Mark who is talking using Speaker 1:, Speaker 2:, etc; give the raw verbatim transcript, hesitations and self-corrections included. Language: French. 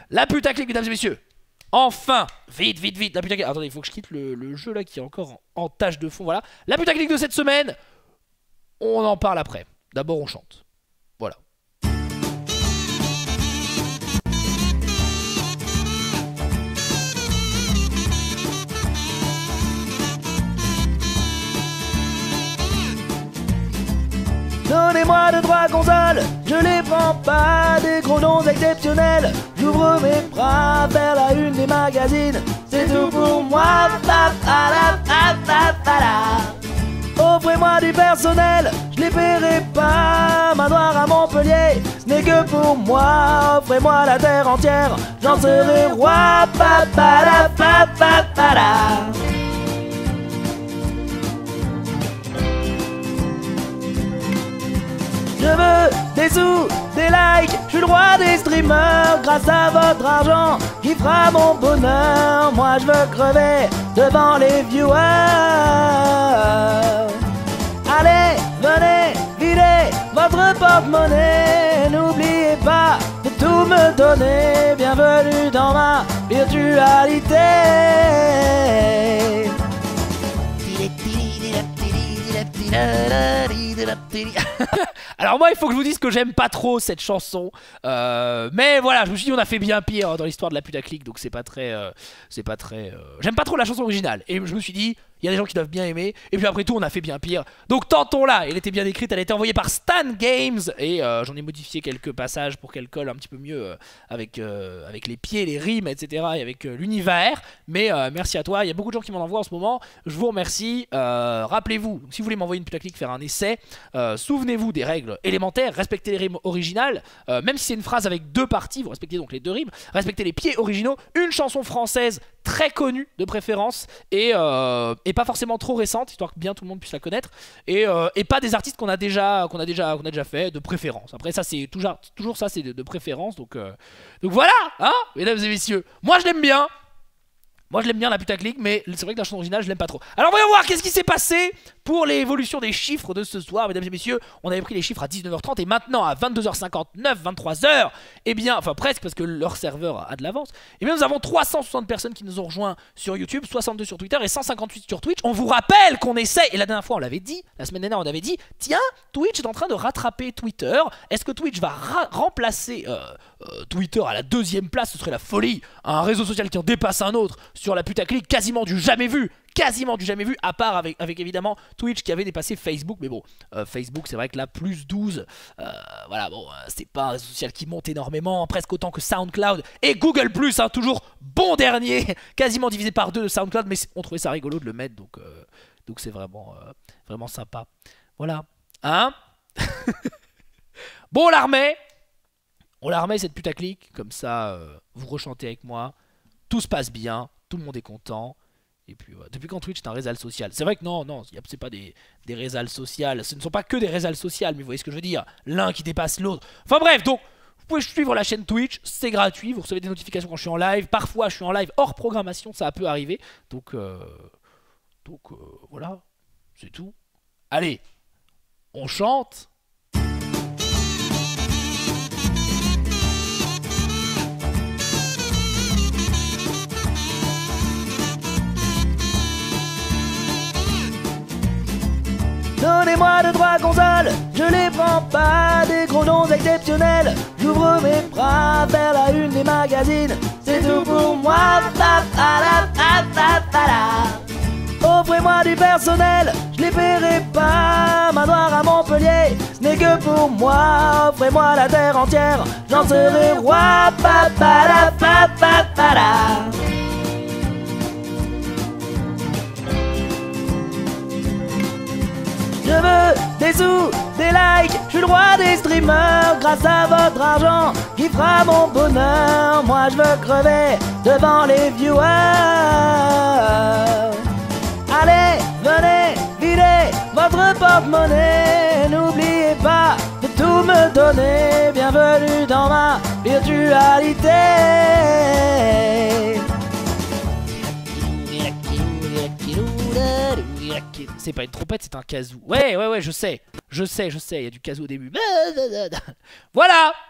Speaker 1: La putaclic, mesdames et messieurs. Enfin, vite, vite, vite, la putaclic. Attendez, il faut que je quitte le, le jeu là qui est encore en, en tâche de fond. Voilà. La putaclic de cette semaine, on en parle après. D'abord, on chante. Voilà. Donnez-moi deux, trois consoles, je les prends pas, des gros noms exceptionnels. J'ouvre mes bras vers la une des magazines, c'est tout pour moi. Offrez-moi du personnel, je les paierai pas. Manoir à Montpellier, ce n'est que pour moi. Offrez-moi la terre entière, j'en serai roi. Pa, pa, la, pa, pa, pa, la. Je veux des sous, des likes, je suis le roi des streamers. Grâce à votre argent qui fera mon bonheur. Moi je veux crever devant les viewers. Allez, venez, videz votre porte-monnaie. N'oubliez pas de tout me donner. Bienvenue dans ma virtualité. Alors moi il faut que je vous dise que j'aime pas trop cette chanson, euh, mais voilà, je me suis dit on a fait bien pire dans l'histoire de la putaclic, donc c'est pas très, euh, c'est pas très, euh, j'aime pas trop la chanson originale, et je me suis dit il y a des gens qui doivent bien aimer, et puis après tout on a fait bien pire, donc tentons-la. Elle était bien écrite, elle a été envoyée par Stan Games, et euh, j'en ai modifié quelques passages pour qu'elle colle un petit peu mieux euh, avec, euh, avec les pieds, les rimes, et cetera, et avec euh, l'univers, mais euh, merci à toi, il y a beaucoup de gens qui m'en envoient en ce moment, je vous remercie. euh, Rappelez-vous, si vous voulez m'envoyer une putaclic, faire un essai, euh, souvenez-vous des règles élémentaires, respectez les rimes originales, euh, même si c'est une phrase avec deux parties, vous respectez donc les deux rimes, respectez les pieds originaux, une chanson française très connue de préférence, et, euh, et pas forcément trop récente, histoire que bien tout le monde puisse la connaître, et, euh, et pas des artistes qu'on a déjà qu'on a déjà qu'on a déjà fait, de préférence. Après ça c'est toujours, toujours ça, c'est de, de préférence, donc, euh, donc voilà, hein, mesdames et messieurs, moi je l'aime bien. Moi je l'aime bien la putaclic, mais c'est vrai que la chanson originale je l'aime pas trop. Alors voyons voir qu'est-ce qui s'est passé pour l'évolution des chiffres de ce soir, mesdames et messieurs. On avait pris les chiffres à dix-neuf heures trente et maintenant à vingt-deux heures cinquante-neuf, vingt-trois heures, et eh bien, enfin presque parce que leur serveur a de l'avance, et eh bien nous avons trois cent soixante personnes qui nous ont rejoints sur YouTube, soixante-deux sur Twitter et cent cinquante-huit sur Twitch. On vous rappelle qu'on essaie, et la dernière fois on l'avait dit, la semaine dernière on avait dit, tiens, Twitch est en train de rattraper Twitter. Est-ce que Twitch va remplacer euh, euh, Twitter à la deuxième place? Ce serait la folie, un réseau social qui en dépasse un autre sur la putaclic, quasiment du jamais vu. Quasiment du jamais vu, à part avec, avec évidemment Twitch qui avait dépassé Facebook. Mais bon, euh, Facebook c'est vrai que là plus douze, euh, voilà, bon, euh, c'est pas un réseau social qui monte énormément, presque autant que SoundCloud et Google Plus, hein, toujours bon dernier, quasiment divisé par deux de SoundCloud, mais on trouvait ça rigolo de le mettre, donc euh, donc c'est vraiment, euh, vraiment sympa. Voilà, hein. Bon, on la remet, on la remet cette putaclic, comme ça euh, vous rechantez avec moi, tout se passe bien, tout le monde est content. Et puis, ouais. Depuis quand Twitch est un réseau social? C'est vrai que non, non, c'est pas des, des réseaux sociaux. Ce ne sont pas que des réseaux sociaux, mais vous voyez ce que je veux dire. L'un qui dépasse l'autre. Enfin bref, donc, vous pouvez suivre la chaîne Twitch, c'est gratuit. Vous recevez des notifications quand je suis en live. Parfois, je suis en live hors programmation, ça peut arriver. Donc, euh, donc euh, voilà, c'est tout. Allez, on chante. Donnez-moi deux, trois consoles, je les prends pas, des gros noms exceptionnels. J'ouvre mes bras vers la une des magazines, c'est tout pour moi. Pa, pa, la, pa, pa, pa, la. Offrez-moi du personnel, je les paierai pas. Manoir à Montpellier, ce n'est que pour moi. Offrez-moi la terre entière, j'en serai roi. Pa, pa, la, pa, pa, pa, la. Je veux des sous, des likes, je suis le roi des streamers. Grâce à votre argent qui fera mon bonheur. Moi je veux crever devant les viewers. Allez, venez, videz votre porte-monnaie. N'oubliez pas de tout me donner. Bienvenue dans ma virtualité. C'est pas une trompette, c'est un kazoo. Ouais, ouais, ouais, je sais. Je sais, je sais, il y a du kazoo au début. Voilà.